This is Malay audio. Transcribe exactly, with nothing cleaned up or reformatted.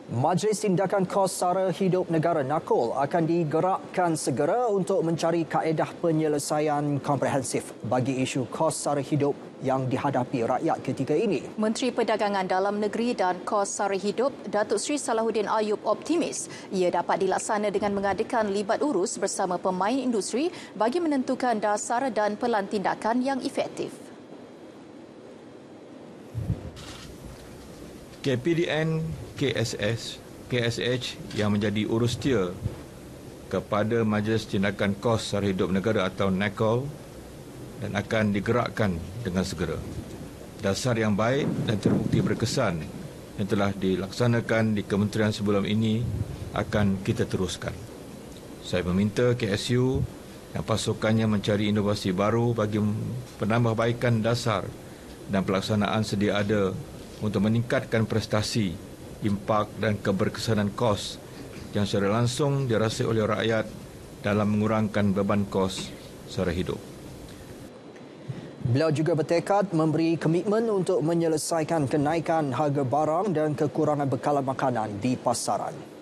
Majlis Tindakan Kos Sara Hidup Negara Nakol akan digerakkan segera untuk mencari kaedah penyelesaian komprehensif bagi isu kos sara hidup yang dihadapi rakyat ketika ini. Menteri Perdagangan Dalam Negeri dan Kos Sara Hidup, Datuk Seri Salahuddin Ayub optimis ia dapat dilaksana dengan mengadakan libat urus bersama pemain industri bagi menentukan dasar dan pelan tindakan yang efektif. K P D N, K S S, K S H yang menjadi urustia kepada Majlis Tindakan Kos Sara Hidup Negara atau NAKOL dan akan digerakkan dengan segera. Dasar yang baik dan terbukti berkesan yang telah dilaksanakan di kementerian sebelum ini akan kita teruskan. Saya meminta K S U yang pasukannya mencari inovasi baru bagi penambahbaikan dasar dan pelaksanaan sedia ada untuk meningkatkan prestasi, impak dan keberkesanan kos yang secara langsung dirasai oleh rakyat dalam mengurangkan beban kos sara hidup. Beliau juga bertekad memberi komitmen untuk menyelesaikan kenaikan harga barang dan kekurangan bekalan makanan di pasaran.